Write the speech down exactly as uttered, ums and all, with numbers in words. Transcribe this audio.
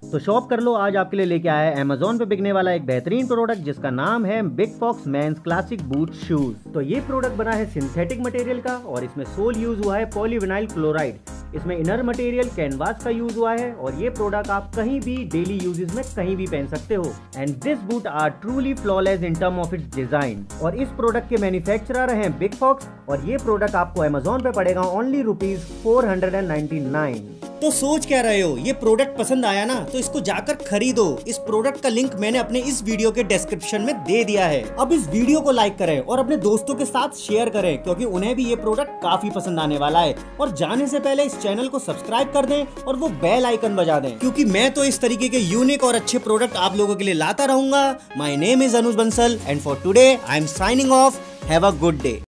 तो शॉप कर लो, आज आपके लिए लेके आया है अमेजोन पे बिकने वाला एक बेहतरीन प्रोडक्ट जिसका नाम है Big Fox men's classic boot shoes. तो ये प्रोडक्ट बना है सिंथेटिक मटेरियल का और इसमें सोल यूज हुआ है पॉलीविनाइल क्लोराइड। इसमें इनर मटेरियल कैनवास का यूज हुआ है और ये प्रोडक्ट आप कहीं भी डेली यूजेस में कहीं भी पहन सकते हो। And this boot are truly flawless in term of its design. और इस प्रोडक्ट के मैन्युफैक्चरर हैं बिग फॉक्स और ये प्रोडक्ट आपको अमेजोन पे पड़ेगा only rupees four hundred and ninety nine. तो सोच क्या रहे हो, ये प्रोडक्ट पसंद आया ना तो इसको जाकर खरीदो। इस प्रोडक्ट का लिंक मैंने अपने इस वीडियो के डिस्क्रिप्शन में दे दिया है। अब इस वीडियो को लाइक करें और अपने दोस्तों के साथ शेयर करें क्योंकि उन्हें भी ये प्रोडक्ट काफी पसंद आने वाला है। और जाने से पहले इस चैनल को सब्सक्राइब कर दें और वो बेल आइकन बजा दें क्योंकि मैं तो इस तरीके के यूनिक और अच्छे प्रोडक्ट आप लोगों के लिए लाता रहूंगा। My name is Anuj Bansal and for today I am signing off. Have a good day.